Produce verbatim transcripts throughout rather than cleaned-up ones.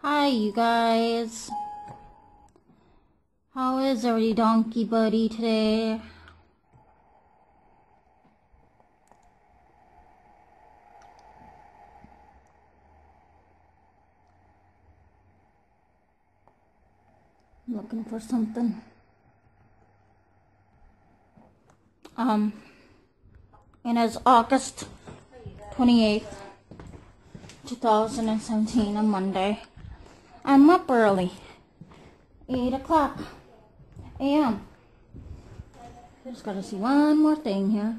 Hi, you guys. How is every donkey buddy today? I'm looking for something. Um, and it's August twenty-eighth, two thousand seventeen, a Monday. I'm up early. eight o'clock a m Just gotta see one more thing here.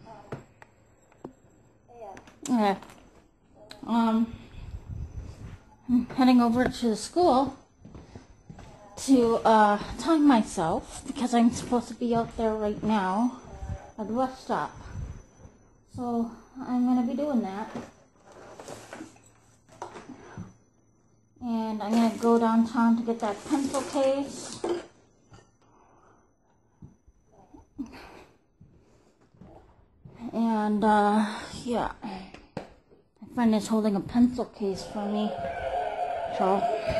Okay. Um, I'm heading over to the school to uh, time myself because I'm supposed to be out there right now at the bus stop. So I'm gonna be doing that. And I'm going to go downtown to get that pencil case. And, uh, yeah. My friend is holding a pencil case for me. So.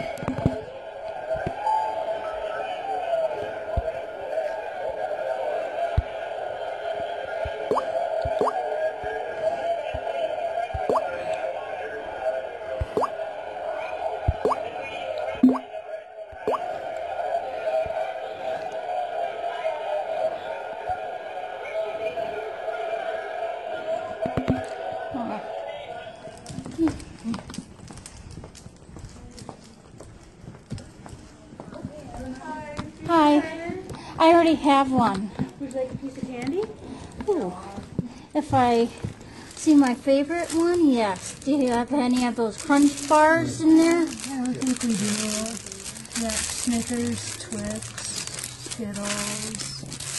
Hi. I already have one. Would you like a piece of candy? Ooh. If I see my favorite one, yes. Do you have any of those crunch bars in there? Yeah, I think we do. Yeah, Snickers, Twix, Skittles.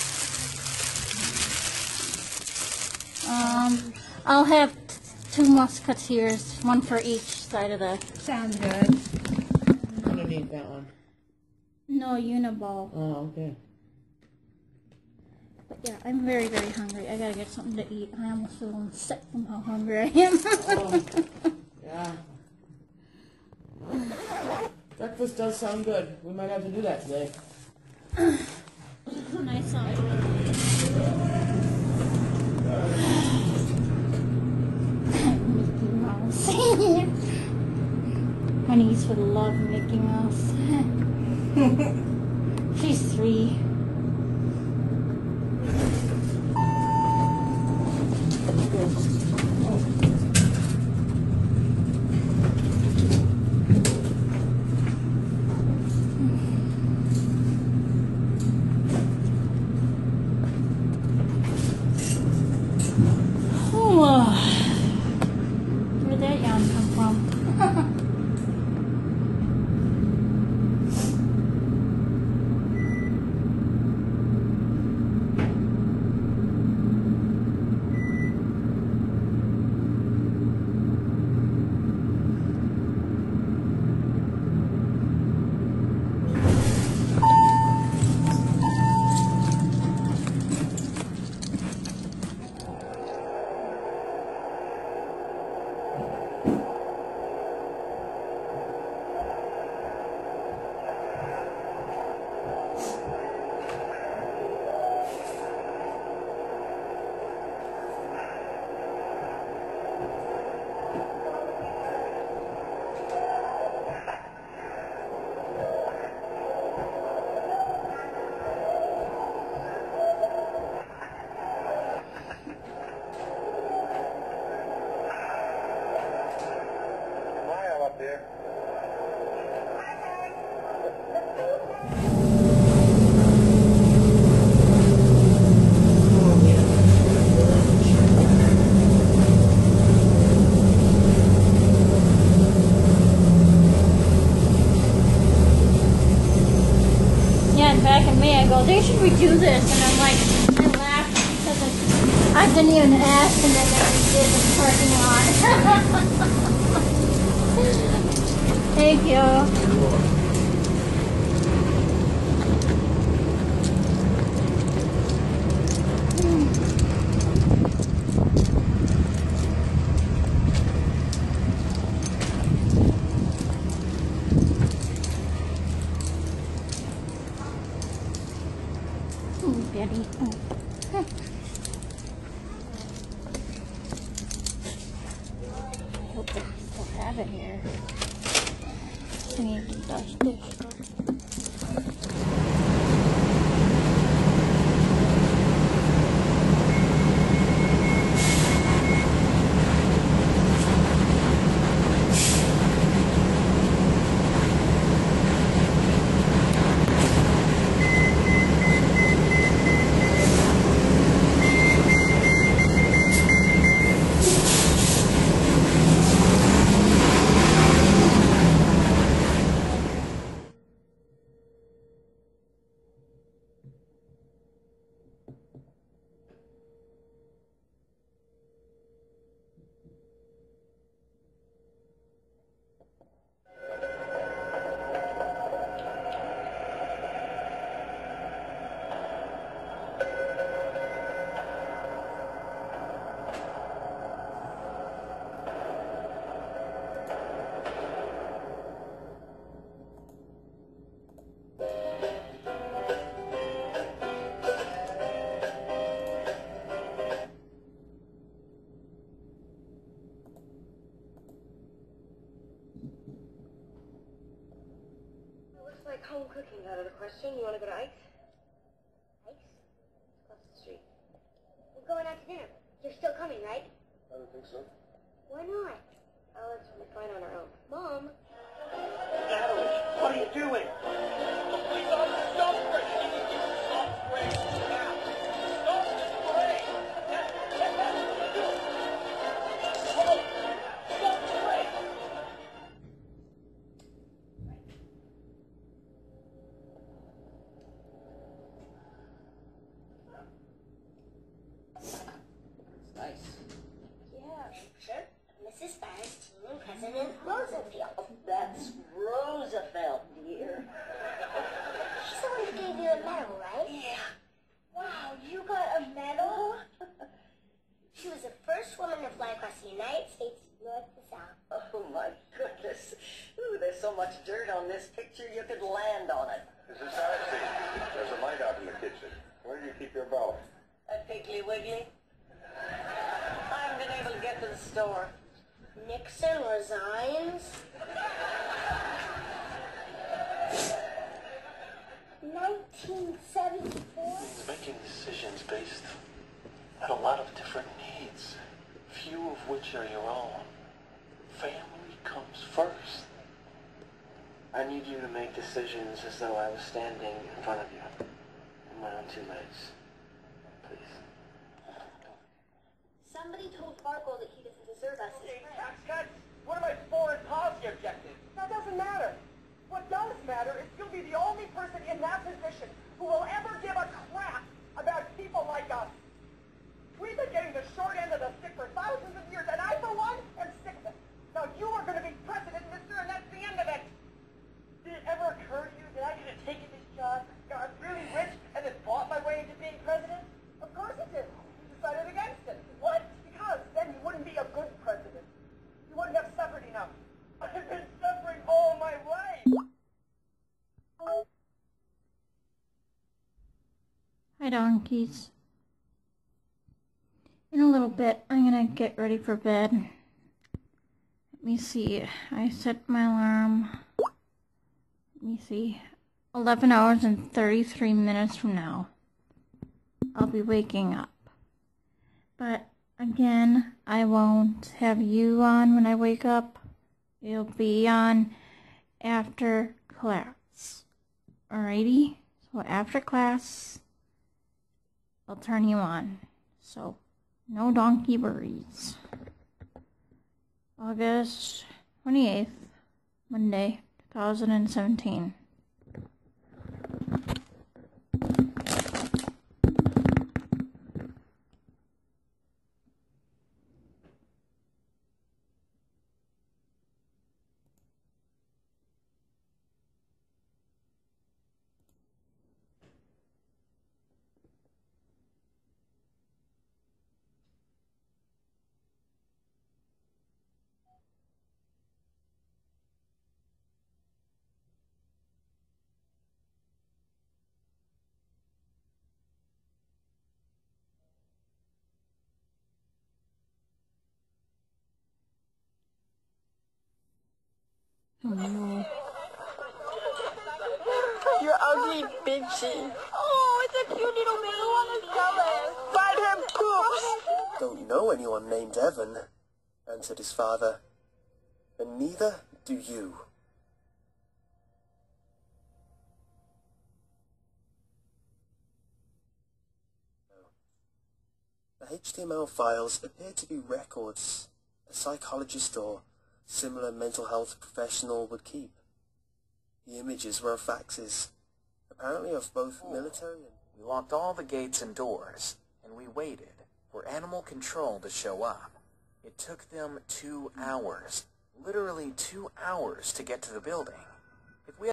Um, I'll have t- two Musketeers, one for each side of the... Sounds good. I don't need that one. No, Uniball. Oh, okay. But yeah, I'm very, very hungry. I gotta get something to eat. I almost feel sick from how hungry I am. Oh, yeah. Breakfast does sound good. We might have to do that today. Nice size. Mickey Mouse. My niece would love Mickey Mouse. She's three. Where'd that yarn come from? Back in May, I go, they should redo this, and I'm like, I laughed because it's, I didn't even ask, and then they redid the parking lot. Thank you. ready. Oh. Hope they still have it here. I need to dust this. Like home cooking out of the question. You want to go to Ike's? Ike's? Across the street. We're going out to dinner. You're still coming, right? I don't think so. Why not? Alex, we're fine on our own. Mom? Natalie, what are you doing? Please, Officer, stop spray! Stop spray now! Stop the spray! That's what you're doing! Stop spray! Nice. Yeah. Missus Firestein, President Roosevelt. That's Roosevelt, dear. She's the one who gave you a medal, right? Yeah. Wow, you got a medal? She was the first woman to fly across the United States, north to south. Oh, my goodness. Ooh, there's so much dirt on this picture, you could land on it. Missus Firestein, there's a light out in the kitchen. Where do you keep your belt? At Piggly Wiggly. I haven't been able to get to the store. Nixon resigns. nineteen seventy-four? He's making decisions based on a lot of different needs, few of which are your own. Family comes first. I need you to make decisions as though I was standing in front of you, on my own two legs. Please. Somebody told Farkle that he doesn't deserve us as friends. Cut! What are my foreign policy objectives? That doesn't matter. What does matter is you'll be the only person in that position who will ever give a crap about people like us. We've been getting the short end of the stick for thousands of years, and I, for one, am sick of it. Now, you are going to be president, mister, and that's the end of it. Did it ever occur to you that I could have taken this job, got really rich, and then bought my way into being president? Of course it did. You decided against it. What? Because then you wouldn't be a good president. You wouldn't have suffered enough. I've been suffering all my life. Hi, donkeys. In a little bit, I'm gonna get ready for bed. Let me see. I set my alarm. Let me see. eleven hours and thirty-three minutes from now, I'll be waking up. But again, I won't have you on when I wake up. It'll be on after class. Alrighty? So after class, I'll turn you on. So, no donkey worries. August twenty-eighth, Monday, two thousand seventeen. Oh no. You're ugly, bitchy. Oh, it's a cute little man. I want to sell it. Find him, poops. Don't know anyone named Evan, answered his father. And neither do you. The H T M L files appear to be records a psychologist or similar mental health professional would keep. The images were of faxes, apparently of both military and... We locked all the gates and doors, and we waited for animal control to show up. It took them two hours, literally two hours to get to the building. If we